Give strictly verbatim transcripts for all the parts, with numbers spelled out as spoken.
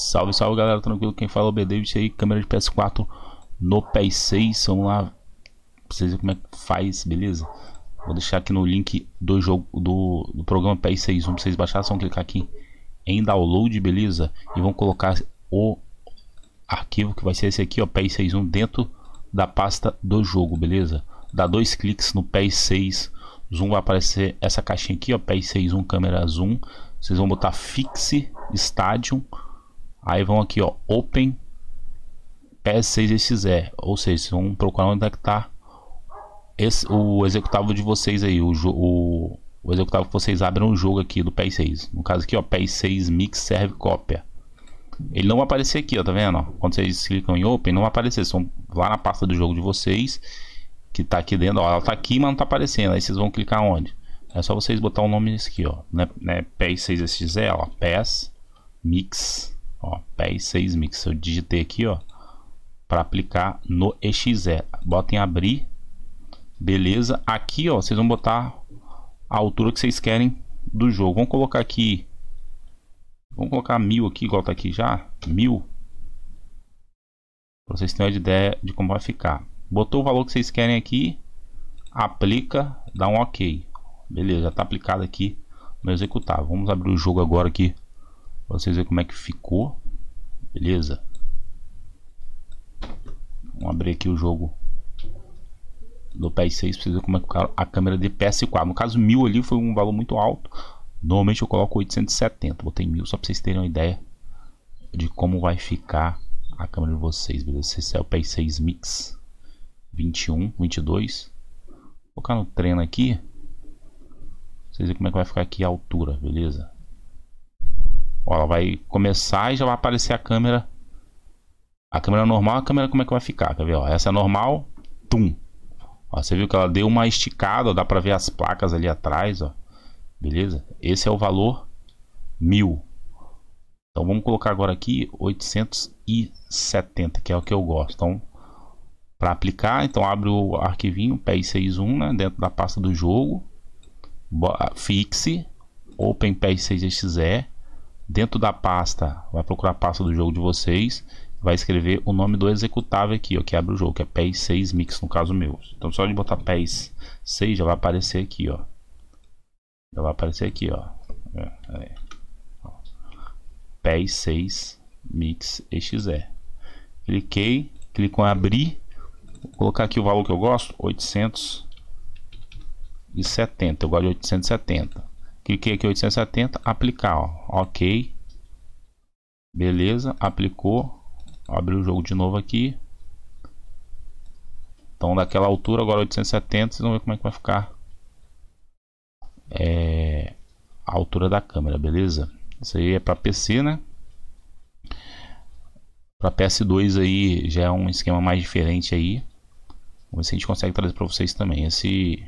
Salve, salve galera, tranquilo? Quem fala é o B David aí, câmera de P S quatro no P S seis. Vamos lá, pra vocês verem como é que faz, beleza? Vou deixar aqui no link do jogo do, do programa P S seis um pra vocês baixarem. Só vão clicar aqui em download, beleza? E vão colocar o arquivo que vai ser esse aqui, ó, P S seis um, dentro da pasta do jogo, beleza? Dá dois cliques no P S seis Zoom, vai aparecer essa caixinha aqui, ó, P S seis um câmera zoom. Vocês vão botar Fixe Stadium. Aí vão aqui, ó, Open P S seis X E, ou seja, vocês vão procurar onde é que tá esse, o executável de vocês aí, o, o, o executável que vocês abrem o jogo aqui do P S seis. No caso aqui, ó, P S seis Mix Serve Cópia. Ele não vai aparecer aqui, ó, tá vendo? Ó? Quando vocês clicam em Open, não vai aparecer. Vocês vão lá na pasta do jogo de vocês, que tá aqui dentro, ó, ela tá aqui, mas não tá aparecendo. Aí vocês vão clicar onde? É só vocês botar o nome nesse aqui, ó, né, né, P S seis X E, ó, P S Mix, ó, P S seis Mix. Eu digitei aqui, ó, para aplicar no X E. Bota em abrir, beleza? Aqui, ó, vocês vão botar a altura que vocês querem do jogo. Vamos colocar aqui, vamos colocar mil aqui, igual tá aqui já, mil, para vocês terem uma ideia de como vai ficar. Botou o valor que vocês querem aqui, aplica, dá um OK. Beleza, já tá aplicado aqui no executável. Vamos abrir o jogo agora aqui pra vocês verem como é que ficou. Beleza. Vamos abrir aqui o jogo do P S seis pra vocês verem como é que fica a câmera de P S quatro. No caso, mil ali foi um valor muito alto. Normalmente eu coloco oitocentos e setenta. Botei mil só pra vocês terem uma ideia de como vai ficar a câmera de vocês. Beleza, esse é o P S seis Mix vinte e um, vinte e dois. Vou colocar no treino aqui. Vocês verem como é que vai ficar aqui a altura, beleza? Ó, ela vai começar e já vai aparecer a câmera. A câmera normal, a câmera como é que vai ficar, quer ver? Ó, essa é normal, tum. Ó, você viu que ela deu uma esticada, ó, dá pra ver as placas ali atrás, ó. Beleza? Esse é o valor mil. Então vamos colocar agora aqui oitocentos e setenta, que é o que eu gosto. Então, para aplicar, então abre o arquivinho P S seis um, né, dentro da pasta do jogo. Fixe, Open P S seis X E. Dentro da pasta, vai procurar a pasta do jogo de vocês, vai escrever o nome do executável aqui, ó, que abre o jogo, que é P S seis Mix, no caso meu. Então só de botar P S seis já vai aparecer aqui, ó. Já vai aparecer aqui, ó. É, é. Ó. P S seis Mix X E. Cliquei, clico em abrir. Vou colocar aqui o valor que eu gosto, oitocentos e setenta. Eu gosto de oitocentos e setenta. Cliquei aqui oitocentos e setenta, aplicar, ó. OK. Beleza, aplicou. Abriu o jogo de novo aqui. Então daquela altura, agora oitocentos e setenta, vocês vão ver como é que vai ficar é, a altura da câmera, beleza? Isso aí é para P C, né? Para P S dois aí já é um esquema mais diferente aí. Vamos ver se a gente consegue trazer para vocês também. Esse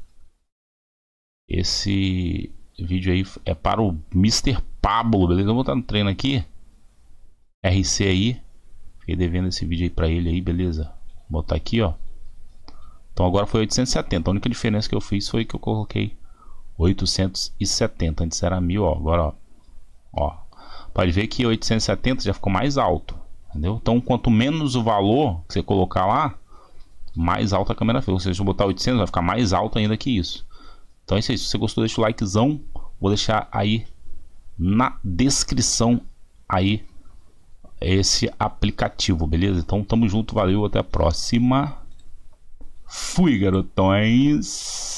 Esse vídeo aí é para o mister Pablo, beleza? Eu vou botar no treino aqui, R C aí. Fiquei devendo esse vídeo aí para ele aí, beleza? Vou botar aqui, ó. Então agora foi oitocentos e setenta. A única diferença que eu fiz foi que eu coloquei oitocentos e setenta. Antes era mil, ó. Agora, ó. Ó. Pode ver que oitocentos e setenta já ficou mais alto, entendeu? Então quanto menos o valor que você colocar lá, mais alta a câmera fica. Ou seja, se eu botar oitocentos, vai ficar mais alto ainda que isso. Então é isso aí. Se você gostou, deixa o likezão. Vou deixar aí na descrição aí esse aplicativo, beleza? Então tamo junto, valeu, até a próxima. Fui, garotões.